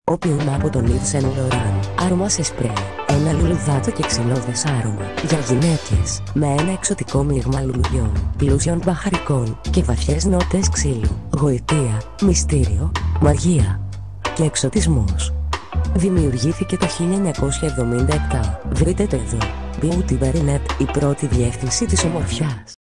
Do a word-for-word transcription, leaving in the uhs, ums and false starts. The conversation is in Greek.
Όπιουμ από τον Yves Saint Laurent. Άρωμα σε σπρέι. Ένα λουλουδάτο και ξυλώδες άρωμα για γυναίκες, με ένα εξωτικό μείγμα λουλουδιών, πλούσιων μπαχαρικών και βαθιές νότες ξύλου. Γοητεία, μυστήριο, μαγεία και εξωτισμός. Δημιουργήθηκε το χίλια εννιακόσια εβδομήντα επτά. Βρείτε το εδώ. Beauty Baronet, η πρώτη διεύθυνση της ομορφιάς.